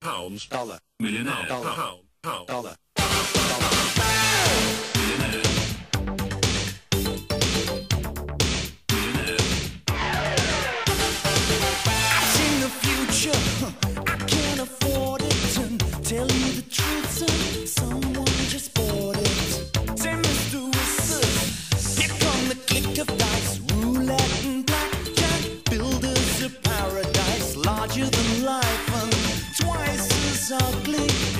pounds, dollar, millionaire, dollar, pound, dollar, dollar. millionaire, millionaire. I've seen the future, I can't afford it. Tell you the truth, son, someone just bought it. Say, Mr. Wizard, here come the click of dice, roulette and blackjack, builders of paradise, larger than life and twice as ugly.